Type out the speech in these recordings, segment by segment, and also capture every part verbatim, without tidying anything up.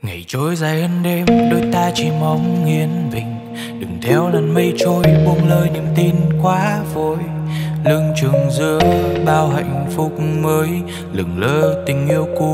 Ngày trôi dài hơn đêm, đôi ta chỉ mong yên bình. Đừng theo làn mây trôi, buông lời niềm tin quá vội. Lưng chừng giữa bao hạnh phúc mới, lừng lơ tình yêu cũ.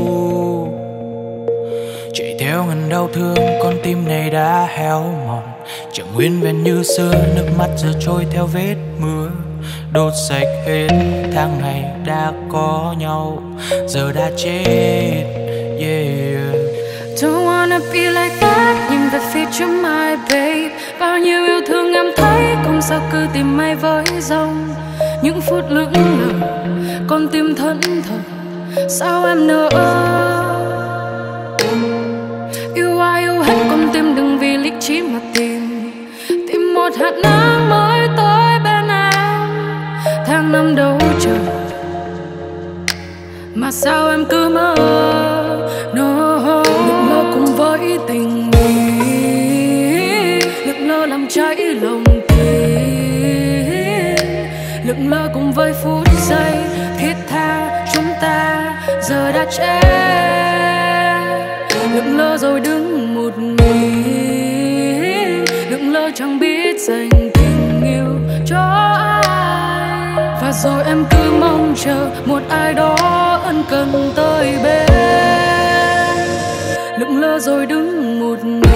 Chạy theo ngần đau thương, con tim này đã héo mòn. Chẳng nguyên vẹn như xưa, nước mắt giờ trôi theo vết mưa. Đốt sạch hết tháng ngày đã có nhau, giờ đã chết. Yeah. Don't wanna be like that, nhìn về phía trước my babe. Bao nhiêu yêu thương em thấy, không sao cứ tìm mây với dòng. Những phút lững lờ, con tim thẫn thờ, sao em nỡ. Yêu ai yêu hết con tim, đừng vì lý trí mà tìm. Tìm một hạt nắng mới tới bên em. Tháng năm đâu chờ, mà sao em cứ mơ. No, lững lơ cùng với tình yêu, lững lơ làm cháy lòng tim. Lững lơ cùng với phút giây thiết tha chúng ta giờ đã chết. Lững lơ rồi đứng một mình, lững lơ chẳng biết dành tình yêu cho ai. Và rồi em cứ mong chờ một ai đó ân cần tới bên. Lững lơ rồi đứng một mình.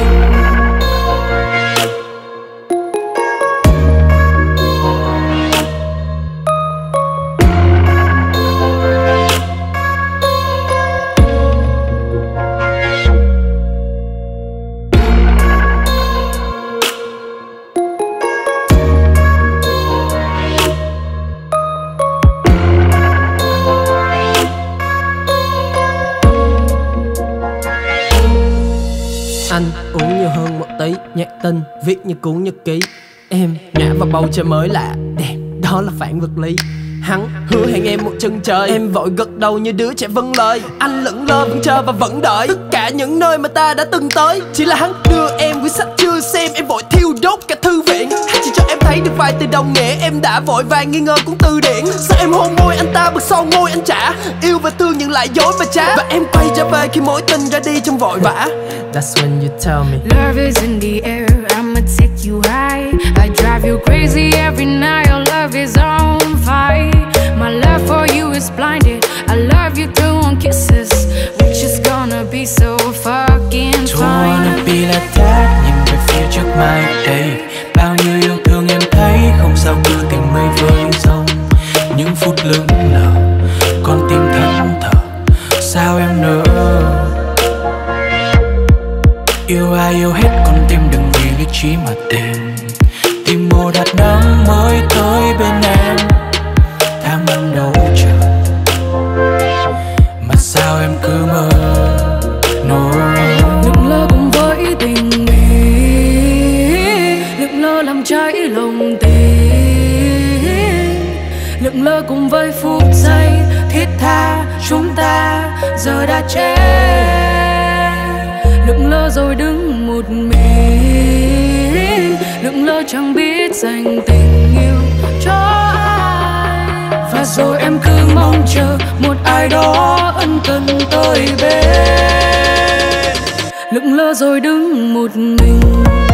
Anh uống nhiều hơn một tí, nhạc tình viết như cuốn nhật ký. Em ngã vào bầu trời mới lạ, đẹp đó là phản vật lý. Hắn hứa hẹn em một chân trời, em vội gật đầu như đứa trẻ vâng lời. Anh lững lơ vẫn chờ và vẫn đợi. Tất cả những nơi mà ta đã từng tới, chỉ là hắn đưa em quyển sách chưa xem, em vội thiêu đốt cả thư viện. Hắn chỉ cho em thấy được vài từ đồng nghĩa, em đã vội vàng nghi ngờ cuốn từ điển. Sao em hôn môi anh ta bật sau môi anh trả, yêu và thương nhưng lại dối và trá. Và em quay trở về khi mối tình ra đi trong vội vã. That's when you tell me love is in the air, I'ma take you high. I drive you crazy every night, your love is on fire. My love for you is blinded, I love you through one kisses. We're just gonna be so fucking fine. Don't wanna be like that, nhìn về phía trước my day. Bao nhiêu yêu thương em thấy, không sao cứ tìm mây với dòng. Những phút lững lờ, con tim thẫn thờ, sao em nỡ. Yêu ai yêu hết con tim, đừng vì lý trí mà tìm. Tìm một hạt nắng mới tới bên em. Tháng năm đâu chờ, mà sao em cứ mơ. No. Lững lơ cùng với tình yêu, lững lơ làm cháy lòng tim. Lững lơ cùng với phút giây thiết tha chúng ta giờ đã chết. Lững lơ rồi đứng một mình, lững lơ chẳng biết dành tình yêu cho ai. Và rồi em cứ mong chờ một ai đó ân cần tới bên. Lững lơ rồi đứng một mình.